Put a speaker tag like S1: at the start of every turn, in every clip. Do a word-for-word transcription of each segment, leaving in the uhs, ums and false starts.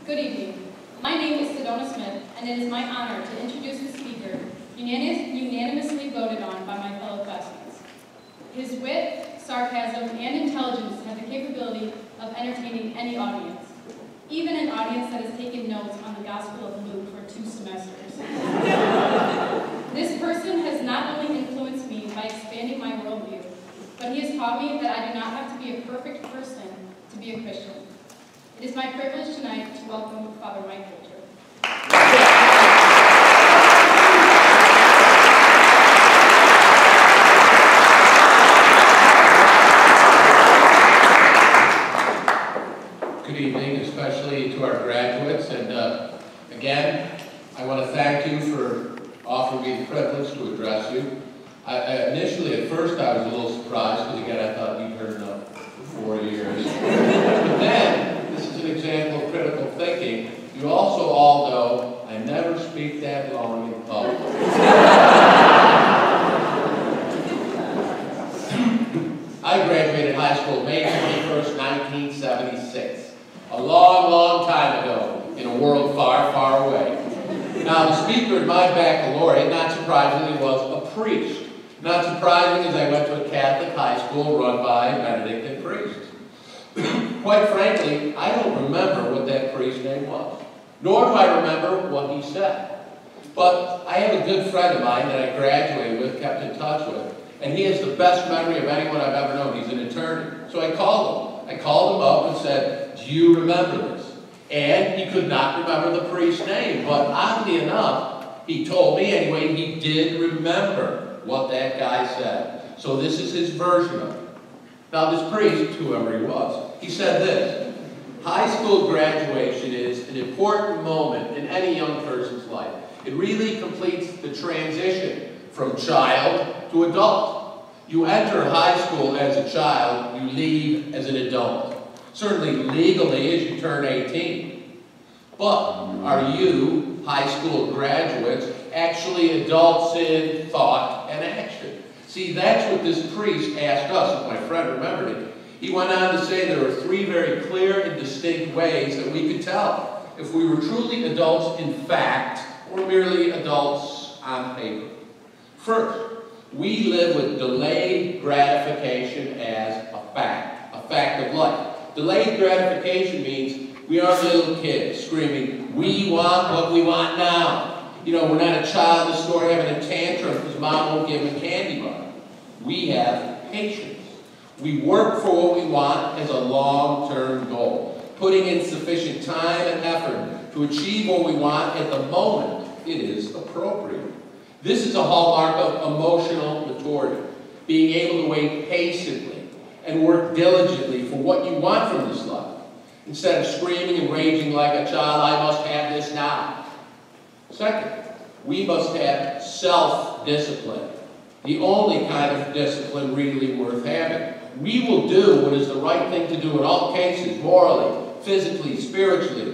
S1: Good evening. My name is Sedona Smith, and it is my honor to introduce the speaker, unanimously voted on by my fellow classmates. His wit, sarcasm, and intelligence have the capability of entertaining any audience, even an audience that has taken notes on the Gospel of Luke for two semesters. This person has not only influenced me by expanding my worldview, but he has taught me that I do not have to be a perfect person to be a Christian. It is my privilege tonight to welcome Father Mike Pilcher.
S2: Good evening, especially to our graduates, and uh, again, I want to thank you for offering me the privilege to address you. I, I initially, at first, I was a little surprised, because again, I thought you'd heard enough for four years. But then, this is an example of critical thinking. You also all know I never speak that long in public. I graduated high school May twenty-first, nineteen seventy-six. A long, long time ago, in a world far, far away. Now, the speaker at my baccalaureate, not surprisingly, was a priest. Not surprising, as I went to a Catholic high school run by Benedictine priests. Quite frankly, I don't remember what that priest's name was, nor do I remember what he said. But I have a good friend of mine that I graduated with, kept in touch with, and he has the best memory of anyone I've ever known. He's an attorney. So I called him. I called him up and said, "Do you remember this?" And he could not remember the priest's name, but oddly enough, he told me anyway, he did remember what that guy said. So this is his version of it. Now this priest, whoever he was, he said this: high school graduation is an important moment in any young person's life. It really completes the transition from child to adult. You enter high school as a child, you leave as an adult. Certainly legally as you turn eighteen. But are you, high school graduates, actually adults in thought and action? See, that's what this priest asked us, if my friend remembered it. He went on to say there were three very clear and distinct ways that we could tell if we were truly adults in fact or merely adults on paper. First, we live with delayed gratification as a fact, a fact of life. Delayed gratification means we aren't little kids screaming, "We want what we want now." You know, we're not a child in the store having a tantrum because mom won't give him candy bar. We have patience. We work for what we want as a long-term goal, putting in sufficient time and effort to achieve what we want at the moment it is appropriate. This is a hallmark of emotional maturity, being able to wait patiently and work diligently for what you want from this life, instead of screaming and raging like a child, "I must have this now." Second, we must have self-discipline, the only kind of discipline really worth having. We will do what is the right thing to do in all cases, morally, physically, spiritually,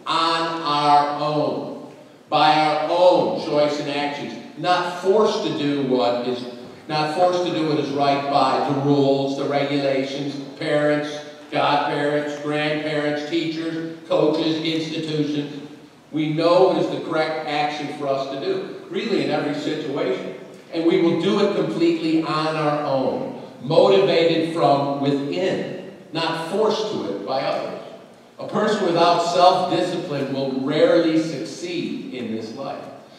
S2: on our own, by our own choice and actions, not forced to do what is Not forced to do what is right by the rules, the regulations, parents, godparents, grandparents, teachers, coaches, institutions. We know what is the correct action for us to do, really in every situation. And we will do it completely on our own, motivated from within, not forced to it by others. A person without self-discipline will rarely succeed in this life.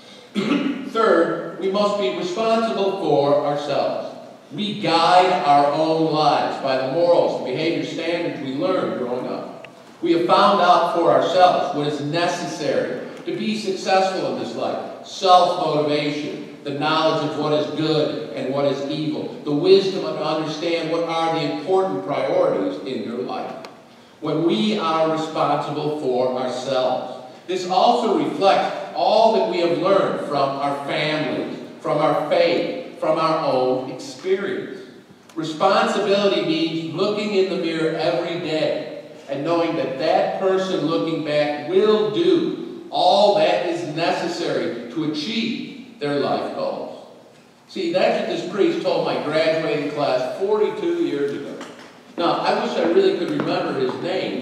S2: Third, we must be responsible for ourselves. We guide our own lives by the morals and behavior standards we learned growing up. We have found out for ourselves what is necessary to be successful in this life. Self-motivation, the knowledge of what is good and what is evil, the wisdom to understand what are the important priorities in your life. When we are responsible for ourselves, this also reflects all that we have learned from our families, from our faith, from our own experience. Responsibility means looking in the mirror every day and knowing that that person looking back will do all that is necessary to achieve their life goals. See, that's what this priest told my graduating class forty-two years ago. Now, I wish I really could remember his name,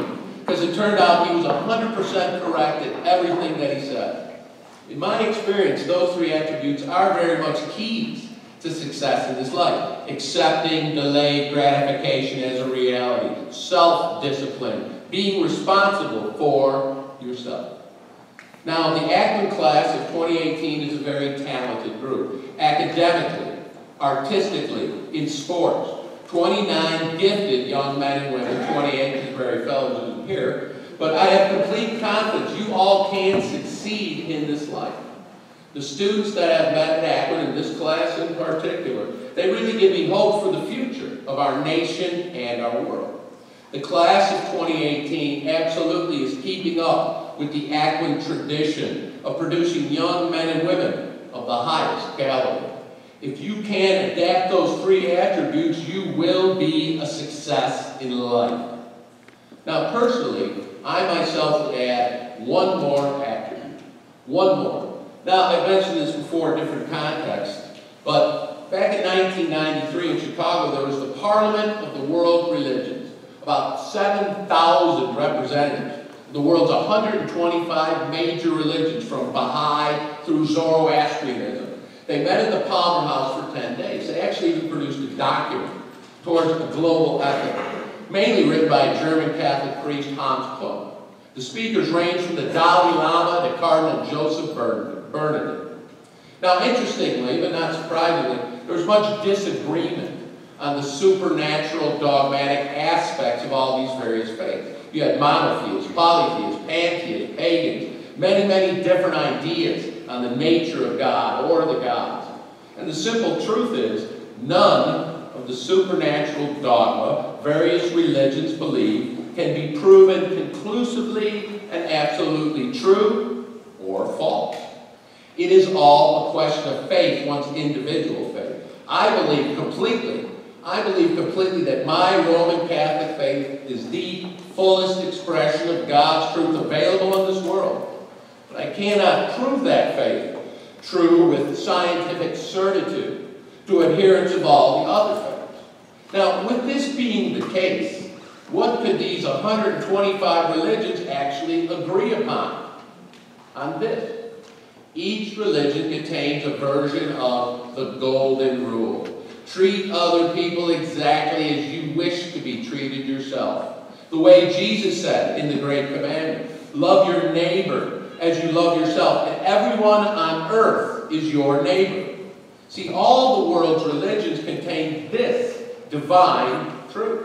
S2: because it turned out he was one hundred percent correct in everything that he said. In my experience, those three attributes are very much keys to success in this life. Accepting delayed gratification as a reality, self-discipline, being responsible for yourself. Now, the Ackman class of twenty eighteen is a very talented group. Academically, artistically, in sports. twenty-nine gifted young men and women, twenty-eight is very fellows isn't here, but I have complete confidence you all can succeed in this life. The students that I've met at Ackman, in this class in particular, they really give me hope for the future of our nation and our world. The class of twenty eighteen absolutely is keeping up with the Ackman tradition of producing young men and women of the highest caliber. If you can adapt those three attributes, you will be a success in life. Now, personally, I myself would add one more attribute. One more. Now, I've mentioned this before in different contexts, but back in nineteen ninety-three in Chicago, there was the Parliament of the World Religions. About seven thousand representatives of the world's one hundred twenty-five major religions, from Baha'i through Zoroastrianism. They met in the Palmer House for ten days. They actually even produced a document towards a global ethic, mainly written by German Catholic priest Hans Klug. The speakers ranged from the Dalai Lama to Cardinal Joseph Bernadette. Now, interestingly, but not surprisingly, there was much disagreement on the supernatural dogmatic aspects of all these various faiths. You had monotheists, polytheists, pantheists, pagans, many, many different ideas on the nature of God or the gods. And the simple truth is, none of the supernatural dogma various religions believe can be proven conclusively and absolutely true or false. It is all a question of faith, one's individual faith. I believe completely I believe completely that my Roman Catholic faith is the fullest expression of God's truth available in this world. But I cannot prove that faith true with scientific certitude to adherents of all the other faiths. Now, with this being the case, what could these one hundred twenty-five religions actually agree upon? On this. Each religion contains a version of the Golden Rule. Treat other people exactly as you wish to be treated yourself. The way Jesus said in the Great Commandment, love your neighbor as you love yourself, and everyone on earth is your neighbor. See, all the world's religions contain this divine truth.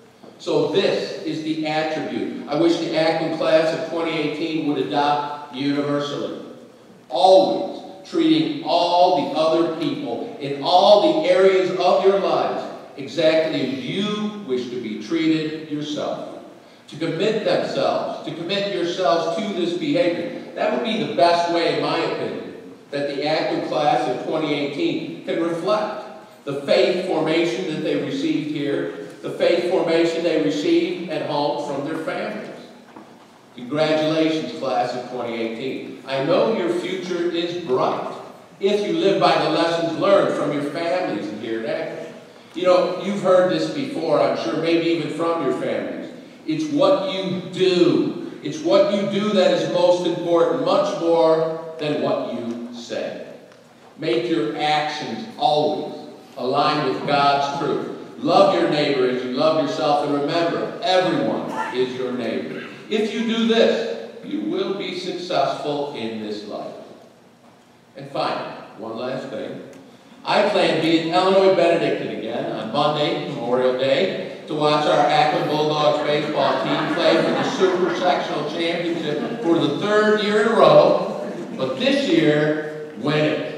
S2: So this is the attribute I wish the Ackman class of twenty eighteen would adopt universally. Always treating all the other people in all the areas of your lives exactly as you wish to be treated yourself. To commit themselves, to commit yourselves to this behavior. That would be the best way, in my opinion, that the Ackman class of twenty eighteen can reflect the faith formation that they received here, the faith formation they received at home from their families. Congratulations, class of twenty eighteen. I know your future is bright if you live by the lessons learned from your families and here at Ackman. You know, you've heard this before, I'm sure, maybe even from your families. It's what you do. It's what you do that is most important, much more than what you say. Make your actions always align with God's truth. Love your neighbor as you love yourself, and remember, everyone is your neighbor. If you do this, you will be successful in this life. And finally, one last thing. I plan to be in Illinois Benedictine again on Monday, Memorial Day, to watch our Ackman Bulldogs baseball team play for the Super Sectional Championship for the third year in a row, but this year, win it.